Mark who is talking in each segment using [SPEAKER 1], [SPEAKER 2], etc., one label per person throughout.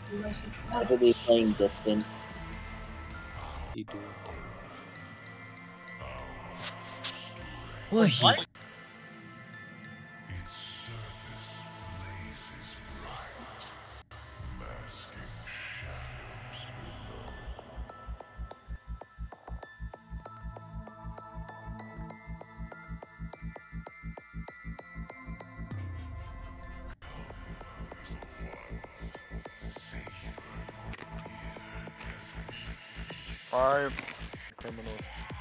[SPEAKER 1] I should be playing distant.
[SPEAKER 2] You do it.
[SPEAKER 3] What?
[SPEAKER 4] Five criminals.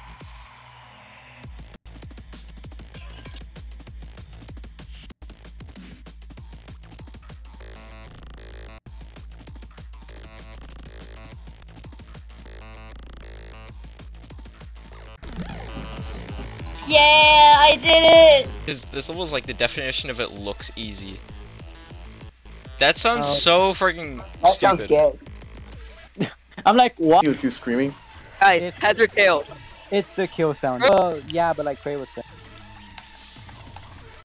[SPEAKER 5] Yeah, I did it!
[SPEAKER 3] This level is like the definition of it looks easy. That sounds so freaking
[SPEAKER 1] That sounds
[SPEAKER 3] stupid.
[SPEAKER 1] gay. I'm like, what?
[SPEAKER 6] You two screaming.
[SPEAKER 7] Guys, heads or tails?
[SPEAKER 2] It's the kill sound. Yeah, but like Trey was saying.